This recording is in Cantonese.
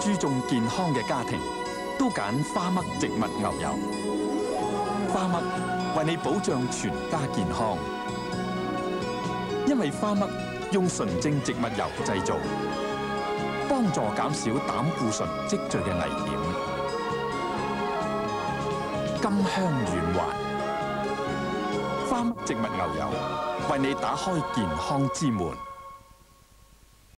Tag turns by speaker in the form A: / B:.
A: 注重健康嘅家庭都揀花嘜植物牛油。花嘜為你保障全家健康，因為花嘜用純正植物油製造，幫助減少膽固醇積聚嘅危險。甘香軟滑，花嘜植物牛油為你打開健康之門。